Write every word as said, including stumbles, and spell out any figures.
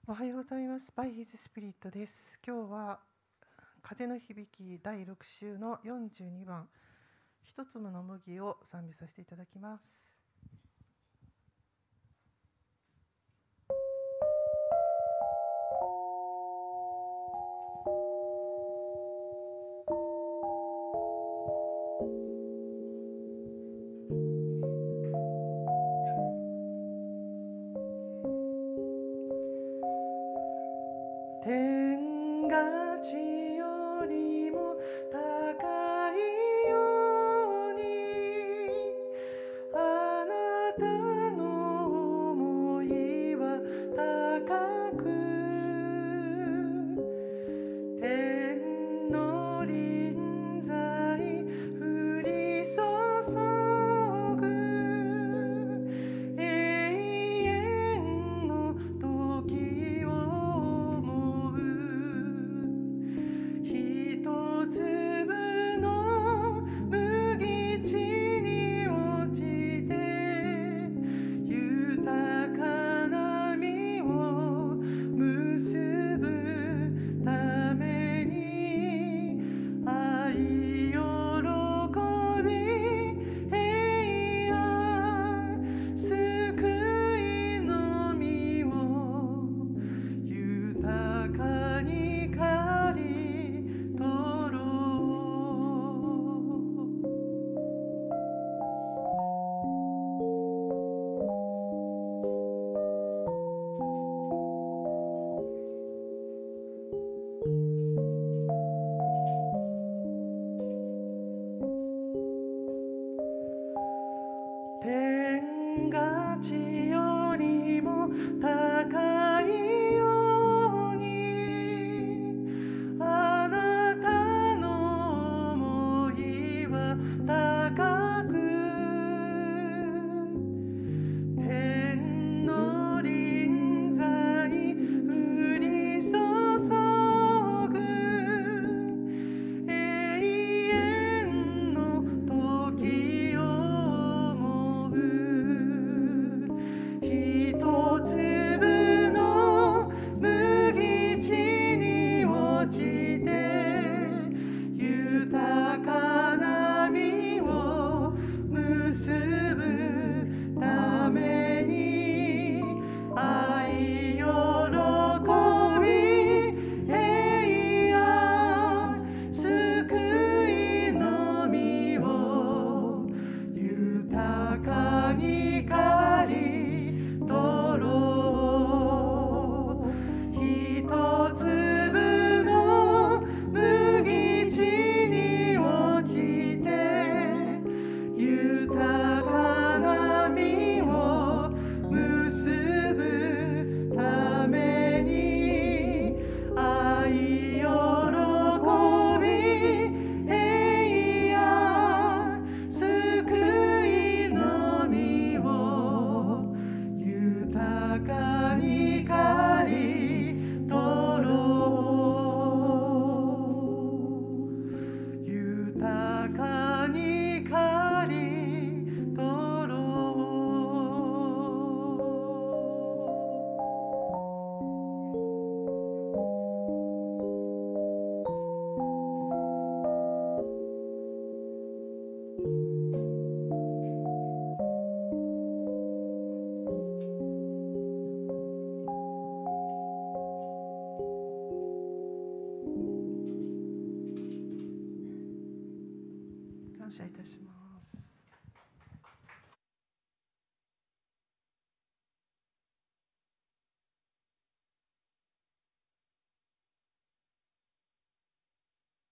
おはようございます。バイヒズスピリットです。今日は風の響きだいろく週のよんじゅうにばん、一粒の麦を賛美させていただきます。天が地よりも高いように、あなたの想いは高く、天の臨在降り注ぐ、永遠の時を思う。一粒の麦地に落ちて豊かな実を結ぶために、愛、喜び、平安、救いの実を豊かに刈り取ろう。天が地よりも高いように、あなたの想いは高く、天の臨在降り注ぐ、永遠の時を思う。一粒の麦地に落ちて豊かな実を結ぶために、愛、喜び、平安、救いの実を豊かに刈り取ろう。一粒の麦地に落ちて豊かな実を結ぶために、愛、喜び、平安、救いの実を豊かに刈り取ろう。豊かに刈り取ろう。感謝いたします。